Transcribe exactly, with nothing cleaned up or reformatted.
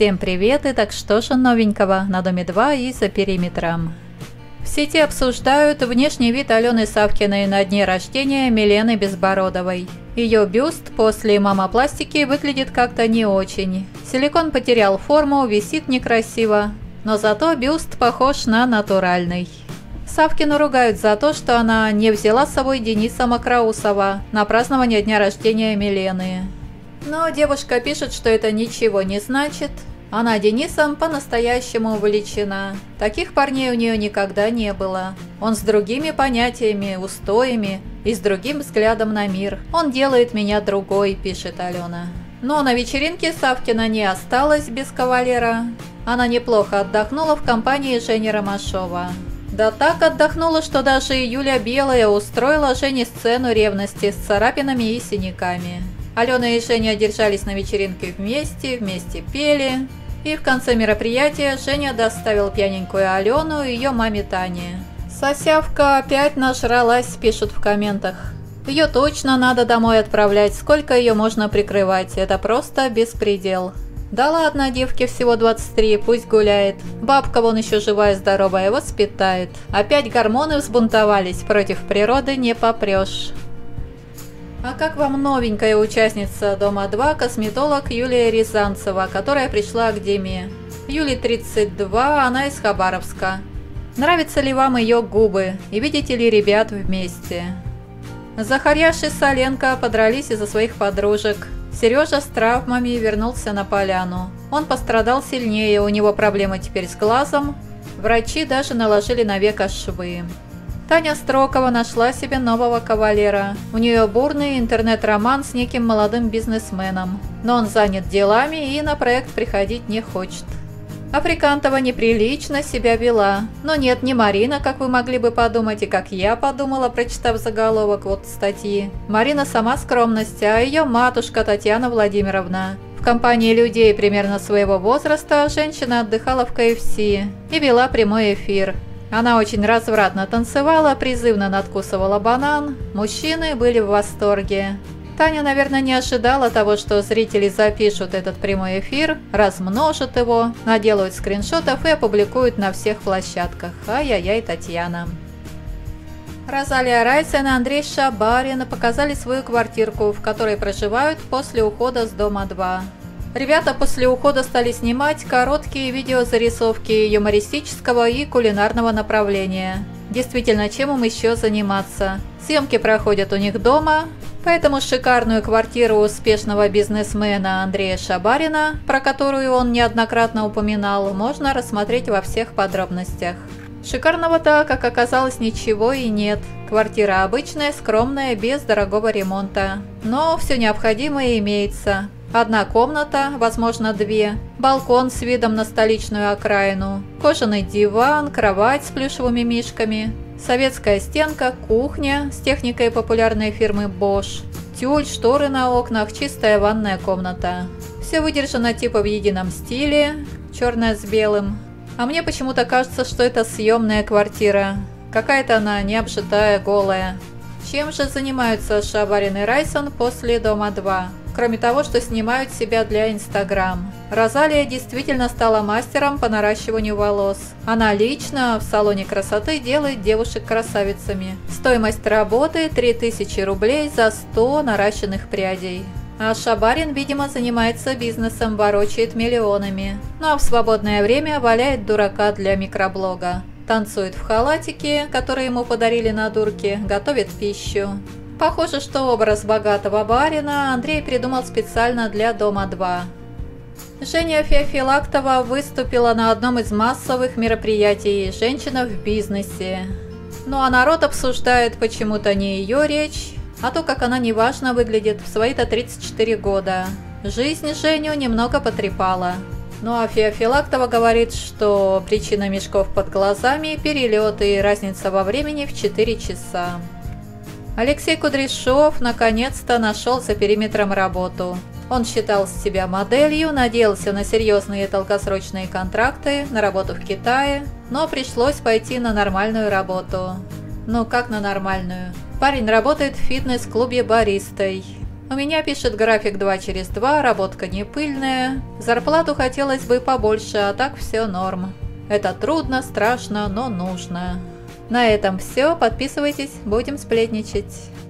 Всем привет, и так что же новенького на Доме два и за периметром. В сети обсуждают внешний вид Алены Савкиной на дне рождения Милены Безбородовой. Ее бюст после мамопластики выглядит как-то не очень. Силикон потерял форму, висит некрасиво, но зато бюст похож на натуральный. Савкину ругают за то, что она не взяла с собой Дениса Мокроусова на празднование дня рождения Милены. Но девушка пишет, что это ничего не значит. Она Денисом по-настоящему увлечена. Таких парней у нее никогда не было. Он с другими понятиями, устоями и с другим взглядом на мир. Он делает меня другой, пишет Алена. Но на вечеринке Савкина не осталась без кавалера. Она неплохо отдохнула в компании Жени Ромашова. Да так отдохнула, что даже Юля Белая устроила Жене сцену ревности с царапинами и синяками. Алена и Женя держались на вечеринке вместе, вместе пели. И в конце мероприятия Женя доставил пьяненькую Алену и ее маме Тане. «Сосявка опять нажралась», пишут в комментах. «Ее точно надо домой отправлять, сколько ее можно прикрывать, это просто беспредел». «Да ладно, девке всего двадцать три, пусть гуляет. Бабка вон еще живая, здоровая, воспитает. Опять гормоны взбунтовались, против природы не попрешь». А как вам новенькая участница Дома два, косметолог Юлия Рязанцева, которая пришла к Диме? Юле тридцать два, она из Хабаровска. Нравятся ли вам ее губы и видите ли ребят вместе? Захарьяш и Соленко подрались из-за своих подружек. Сережа с травмами вернулся на поляну. Он пострадал сильнее, у него проблемы теперь с глазом. Врачи даже наложили на веко швы. Таня Строкова нашла себе нового кавалера. У нее бурный интернет-роман с неким молодым бизнесменом. Но он занят делами и на проект приходить не хочет. Африкантова неприлично себя вела. Но нет, не Марина, как вы могли бы подумать, и как я подумала, прочитав заголовок вот статьи. Марина сама скромность, а ее матушка Татьяна Владимировна. В компании людей примерно своего возраста женщина отдыхала в ка эф си и вела прямой эфир. Она очень развратно танцевала, призывно надкусывала банан. Мужчины были в восторге. Таня, наверное, не ожидала того, что зрители запишут этот прямой эфир, размножат его, наделают скриншотов и опубликуют на всех площадках. Ай-яй-яй, Татьяна. Розалия Райсен и Андрей Шабарин показали свою квартирку, в которой проживают после ухода с Дома два. Ребята после ухода стали снимать короткие видеозарисовки юмористического и кулинарного направления. Действительно, чем им еще заниматься? Съемки проходят у них дома, поэтому шикарную квартиру успешного бизнесмена Андрея Шабарина, про которую он неоднократно упоминал, можно рассмотреть во всех подробностях. Шикарного-то, как оказалось, ничего и нет. Квартира обычная, скромная, без дорогого ремонта. Но все необходимое имеется. Одна комната, возможно две, балкон с видом на столичную окраину, кожаный диван, кровать с плюшевыми мишками, советская стенка, кухня с техникой популярной фирмы Bosch, тюль, шторы на окнах, чистая ванная комната. Все выдержано типа в едином стиле, черное с белым. А мне почему-то кажется, что это съемная квартира. Какая-то она необжитая, голая. Чем же занимаются Шабарин и Райсон после Дома два? Кроме того, что снимают себя для Инстаграм. Розалия действительно стала мастером по наращиванию волос. Она лично в салоне красоты делает девушек красавицами. Стоимость работы три тысячи рублей за сто наращенных прядей. А Шабарин, видимо, занимается бизнесом, ворочает миллионами. Ну а в свободное время валяет дурака для микроблога. Танцует в халатике, который ему подарили на дурке, готовит пищу. Похоже, что образ богатого барина Андрей придумал специально для Дома два. Женя Феофилактова выступила на одном из массовых мероприятий «Женщина в бизнесе». Ну а народ обсуждает почему-то не ее речь, а то, как она неважно выглядит в свои-то тридцать четыре года. Жизнь Женю немного потрепала. Ну а Феофилактова говорит, что причина мешков под глазами – перелеты и разница во времени в четыре часа. Алексей Кудряшов наконец-то нашел за периметром работу. Он считал себя моделью, надеялся на серьезные долгосрочные контракты, на работу в Китае, но пришлось пойти на нормальную работу. Ну как на нормальную? Парень работает в фитнес-клубе баристой. У меня пишет график два через два, работка не пыльная. Зарплату хотелось бы побольше, а так все норм. Это трудно, страшно, но нужно. На этом все. Подписывайтесь, будем сплетничать.